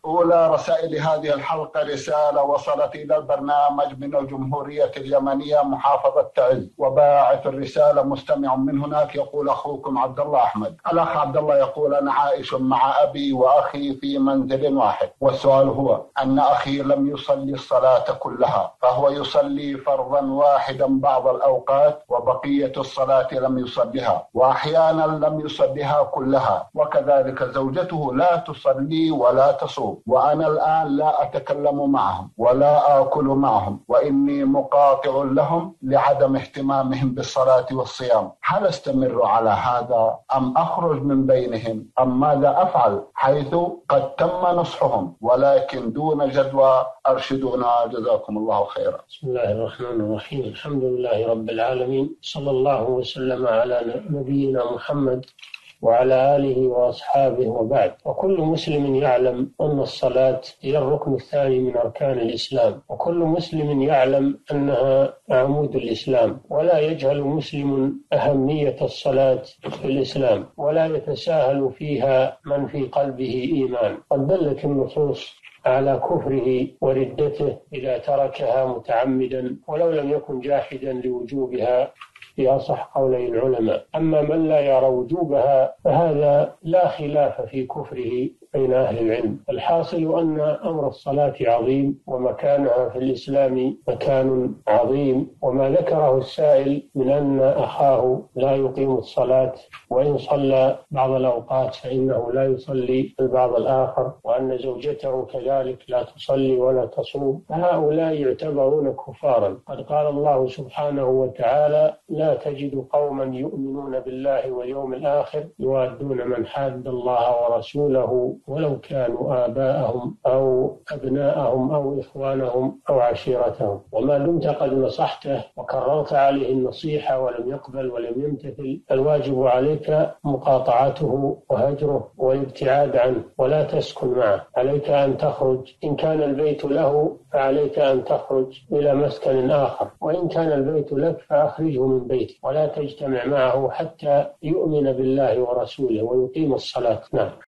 أولى رسائل هذه الحلقة رسالة وصلت إلى البرنامج من الجمهورية اليمنية محافظة تعز، وباعث الرسالة مستمع من هناك يقول: أخوكم عبد الله أحمد. الأخ عبد الله يقول: أنا عائش مع أبي وأخي في منزل واحد، والسؤال هو أن أخي لم يصلي الصلاة كلها، فهو يصلي فرضا واحدا بعض الأوقات وبقية الصلاة لم يصليها، وأحيانا لم يصليها كلها، وكذلك زوجته لا تصلي ولا تصوم، وأنا الآن لا أتكلم معهم ولا آكل معهم، وإني مقاطع لهم لعدم اهتمامهم بالصلاة والصيام. هل استمر على هذا أم أخرج من بينهم أم ماذا أفعل، حيث قد تم نصحهم ولكن دون جدوى؟ أرشدونا جزاكم الله خيرا. بسم الله الرحمن الرحيم. الحمد لله رب العالمين، صلى الله وسلم على نبينا محمد وعلى آله وأصحابه، وبعد. وكل مسلم يعلم أن الصلاة هي الركن الثاني من أركان الإسلام، وكل مسلم يعلم أنها عمود الإسلام، ولا يجهل مسلم أهمية الصلاة في الإسلام، ولا يتساهل فيها من في قلبه إيمان. قد دلت النصوص على كفره وردته إذا تركها متعمدا ولو لم يكن جاحدا لوجوبها في أصح قولي العلماء. أما من لا يرى وجوبها فهذا لا خلاف في كفره بين أهل العلم. الحاصل أن أمر الصلاة عظيم، ومكانها في الإسلام مكان عظيم، وما ذكره السائل من أن أخاه لا يقيم الصلاة وإن صلى بعض الأوقات فإنه لا يصلي البعض الآخر، وأن زوجته كذلك لا تصلي ولا تصوم، فهؤلاء يعتبرون كفارا. قد قال الله سبحانه وتعالى: لا تجد قوما يؤمنون بالله واليوم الآخر يوادون من حاد الله ورسوله ولو كانوا آباءهم أو أبناءهم أو إخوانهم أو عشيرتهم. وما دمت قد نصحته وكررت عليه النصيحة ولم يقبل ولم يمتثل، الواجب عليك مقاطعته وهجره والابتعاد عنه، ولا تسكن معه. عليك أن تخرج، إن كان البيت له فعليك أن تخرج إلى مسكن آخر، وإن كان البيت لك فأخرجه من بيته، ولا تجتمع معه حتى يؤمن بالله ورسوله ويقيم الصلاة. نعم.